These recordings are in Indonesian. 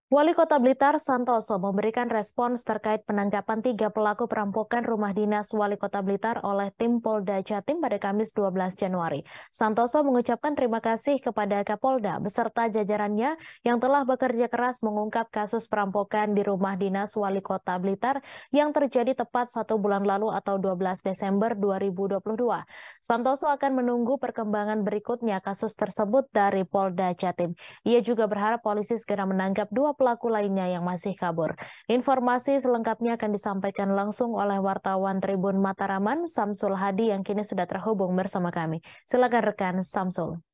Wali Kota Blitar Santoso memberikan respons terkait penangkapan 3 pelaku perampokan rumah dinas Wali Kota Blitar oleh tim Polda Jatim pada Kamis 12 Januari. Santoso mengucapkan terima kasih kepada Kapolda beserta jajarannya yang telah bekerja keras mengungkap kasus perampokan di rumah dinas Wali Kota Blitar yang terjadi tepat 1 bulan lalu atau 12 Desember 2022. Santoso akan menunggu perkembangan berikutnya kasus tersebut dari Polda Jatim. Ia juga berharap polisi segera menangkap 2 pelaku lainnya yang masih kabur. Informasi selengkapnya akan disampaikan langsung oleh wartawan Tribun Mataraman, Samsul Hadi yang kini sudah terhubung bersama kami. Silakan rekan Samsul.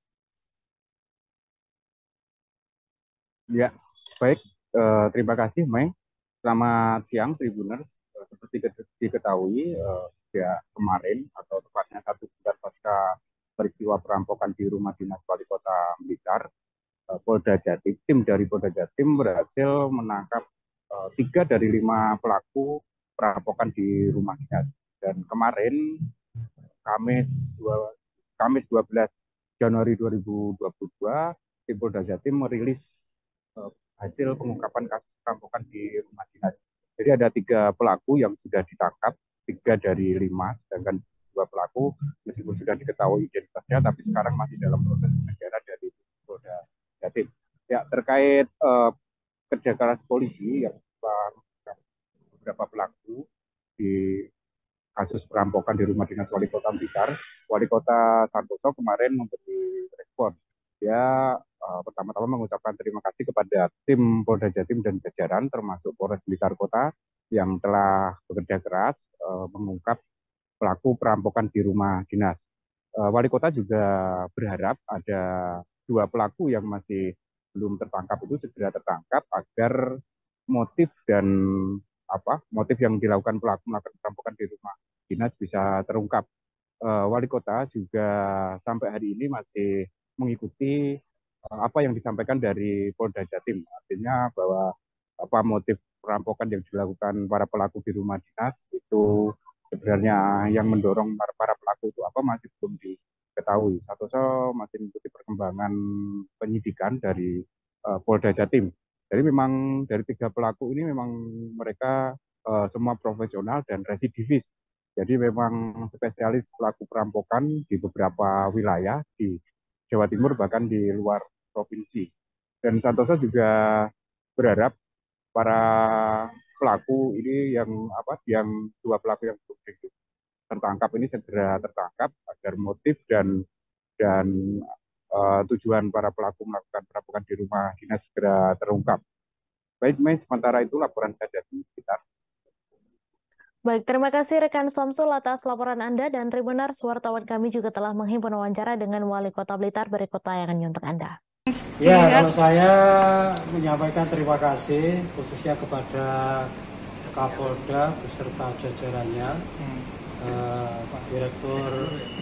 Ya, baik. Terima kasih, Mei. Selamat siang, Tribuners. Seperti diketahui, ya kemarin atau tepatnya 1 bulan pasca peristiwa perampokan di rumah dinas Wali Kota Blitar, Polda Jatim, tim dari Polda Jatim berhasil menangkap 3 dari 5 pelaku perampokan di rumah dinas. Dan kemarin Kamis, Kamis 12 Januari 2022, tim Polda Jatim merilis hasil pengungkapan kasus perampokan di rumah dinas. Jadi ada 3 pelaku yang sudah ditangkap, 3 dari 5, sedangkan 2 pelaku meskipun sudah diketahui identitasnya, tapi sekarang masih dalam proses pengejaran dari Polda Jatim. Ya, terkait kerja keras polisi yang beberapa pelaku di kasus perampokan di rumah dinas Wali Kota Blitar, Wali Kota Santoso kemarin memberi respon. Dia pertama-tama mengucapkan terima kasih kepada tim Polda Jatim dan jajaran termasuk Polres Blitar Kota yang telah bekerja keras mengungkap pelaku perampokan di rumah dinas. Wali Kota juga berharap ada 2 pelaku yang masih belum tertangkap itu segera tertangkap agar motif dan motif yang dilakukan pelaku melakukan perampokan di rumah dinas bisa terungkap. Wali Kota juga sampai hari ini masih mengikuti apa yang disampaikan dari Polda Jatim. Artinya bahwa motif perampokan yang dilakukan para pelaku di rumah dinas itu sebenarnya yang mendorong para pelaku itu apa masih belum diketahui. Santoso masih mengikuti perkembangan penyidikan dari Polda Jatim. Jadi memang dari 3 pelaku ini memang mereka semua profesional dan residivis. Jadi memang spesialis pelaku perampokan di beberapa wilayah di Jawa Timur bahkan di luar provinsi. Dan Santoso juga berharap para pelaku ini yang 2 pelaku yang belum tertangkap ini segera tertangkap agar motif dan tujuan para pelaku melakukan perampokan di rumah dinas segera terungkap. Baik, Mei, sementara itu laporan saya dari sekitar. Baik, terima kasih rekan Samsul atas laporan Anda dan Tribuners, wartawan kami juga telah menghimpun wawancara dengan Wali Kota Blitar berikut tayangannya untuk Anda. Ya, kalau saya menyampaikan terima kasih khususnya kepada Kapolda beserta jajarannya, Pak Direktur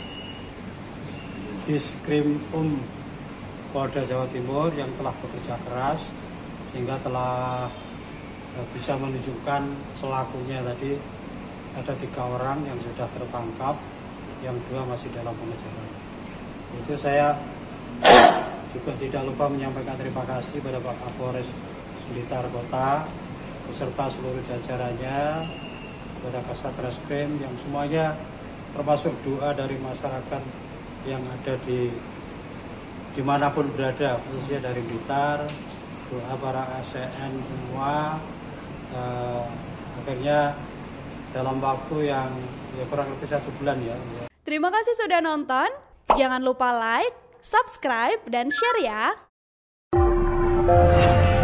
Diskrim Polda Jawa Timur yang telah bekerja keras sehingga telah bisa menunjukkan pelakunya tadi. Ada 3 orang yang sudah tertangkap, yang 2 masih dalam pengejaran. Itu saya juga tidak lupa menyampaikan terima kasih pada Pak Kapolres Blitar Kota beserta seluruh jajarannya, kepada Kasat Reskrim yang semuanya termasuk doa dari masyarakat yang ada di dimanapun berada, khususnya dari Blitar, doa para ASN semua, akhirnya dalam waktu yang kurang lebih 1 bulan ya. Terima kasih sudah nonton. Jangan lupa like, subscribe, dan share ya.